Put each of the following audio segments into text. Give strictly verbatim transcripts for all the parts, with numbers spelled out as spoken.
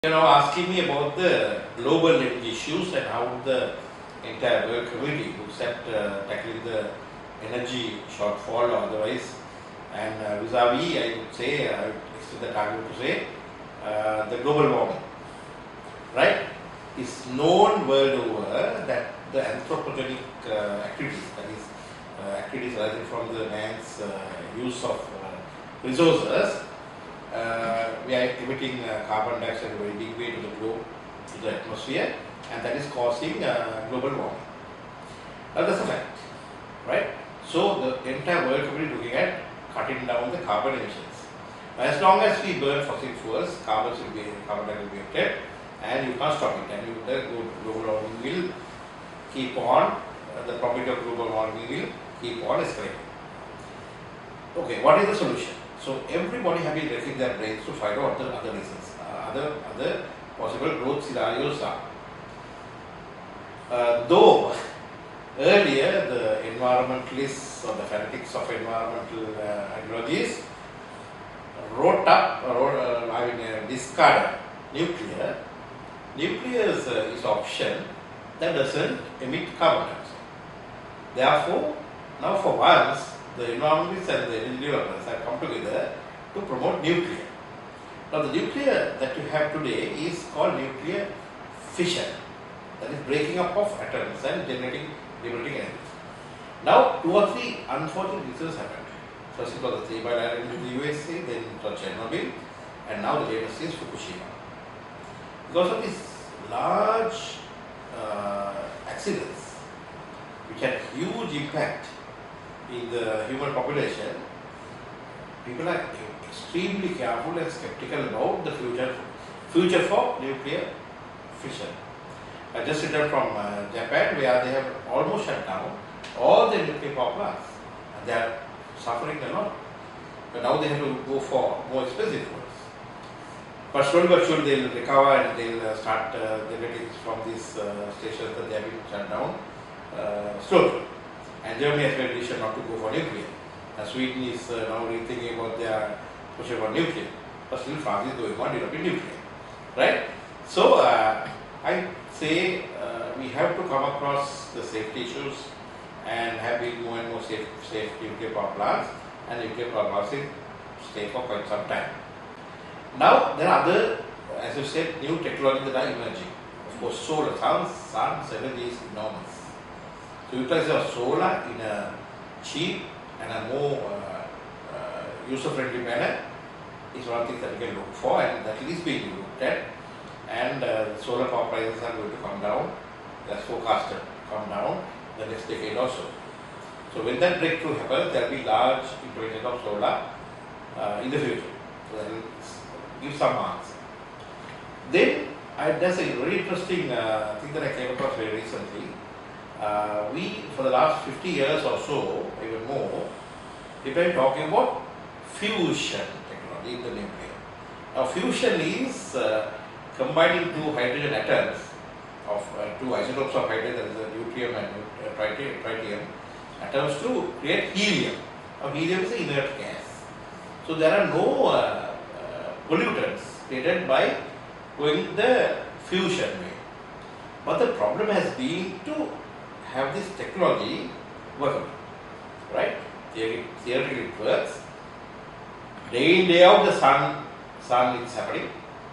You know, asking me about the global energy issues and how the entire world community looks at uh, tackling the energy shortfall or otherwise. And uh, vis-a-vis, I would say, I would extend the target to say, uh, the global warming, right? It's known world over that the anthropogenic uh, activities, that is, uh, activities arising from the man's uh, use of uh, resources, uh, we are emitting uh, carbon dioxide in a very big way to the globe, to the atmosphere, and that is causing uh, global warming. Now that's a fact, right? So the entire world community is looking at cutting down the carbon emissions. As long as we burn fossil fuels, carbon will be carbon dioxide will be emitted, and you can't stop it. And you, the global warming will keep on. Uh, the probability of global warming will keep on escalating. Okay, what is the solution? So everybody have been wrecking their brains to find out the other reasons, uh, other other possible growth scenarios are. Uh, though earlier the environmentalists or the fanatics of environmental uh, ideologies wrote up, uh, wrote, uh, I mean, uh, discarded nuclear. Nuclear is, uh, is an option that doesn't emit carbon dioxide. Therefore, now for once, the environmentalists and the energy developers have come together to promote nuclear. Now the nuclear that you have today is called nuclear fission. That is breaking up of atoms and generating, liberating energy. Now two or three unfortunate incidents happened. First it was the Three Mile Island in the U S A, then it was Chernobyl, and now the latest is Fukushima. Because of these large uh, accidents, which had huge impact in the human population, people are extremely careful and skeptical about the future future for nuclear fission. I just returned from uh, Japan, where they have almost shut down all the nuclear power plants, and they are suffering a lot. But now they have to go for more expensive ones. But slowly but surely they will recover and they will start uh, generating from these uh, stations that they have been shut down uh, slowly. And Germany has made a decision not to go for nuclear. And Sweden is uh, now rethinking about their push for nuclear. But still France is going on developing nuclear. Right? So, uh, I say uh, we have to come across the safety issues and have been more and more safe, safe nuclear power plants, and nuclear power plants will stay for quite some time. Now, there are other, as you said, new technologies that are emerging. Of course, solar, sun, sun energy is enormous. So, utilize your solar in a cheap and a more uh, uh, user-friendly manner is one thing that we can look for, and that is being looked at. And uh, solar power prices are going to come down, that's forecasted to come down the next decade or so. So, when that breakthrough happens, there will be large implementation of solar uh, in the future. So, that will give some marks. Then, I, there's a very interesting uh, thing that I came across very recently. Uh, we, for the last fifty years or so, even more, we've been talking about fusion technology in the nuclear. Now, fusion is uh, combining two hydrogen atoms of uh, two isotopes of hydrogen, that is the deuterium and uh, tritium, tritium atoms, to create helium. Now, helium is an inert gas. So, there are no uh, uh, pollutants created by going the fusion way. But the problem has been to have this technology working, right? Theoretically it works. Day in, day out, the sun, sun is happening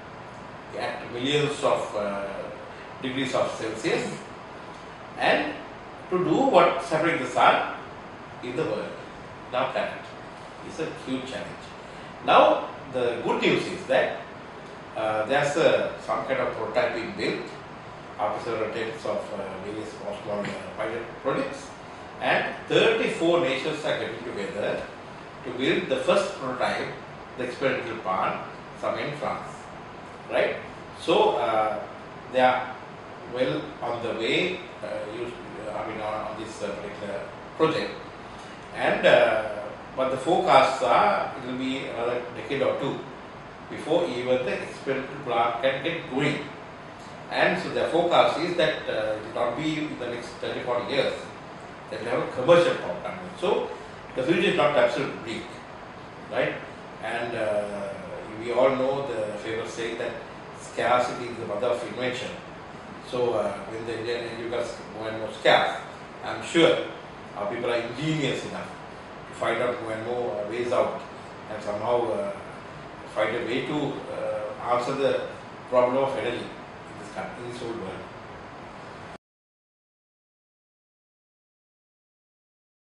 at millions of uh, degrees of Celsius, and to do what's happening in the sun in the world, in our planet, is a huge challenge. Now, the good news is that uh, there's a, some kind of prototype being built after several attempts of uh, various small uh, pilot projects, and thirty-four nations are getting together to build the first prototype, the experimental plant, somewhere in France. Right? So, uh, they are well on the way, uh, used, uh, I mean, on, on this uh, particular project. And, uh, but the forecasts are, it will be another decade or two before even the experimental plant can get going. And so, the forecast is that uh, it will not be in the next thirty, forty years that we have a commercial power plant. So, the future is not absolutely bleak, right? And uh, we all know the famous saying that scarcity is the mother of invention. So uh, when the Indian energy becomes more and more scarce, I'm sure our people are ingenious enough to find out more and more uh, ways out and somehow uh, find a way to uh, answer the problem of energy in this country, in this whole world.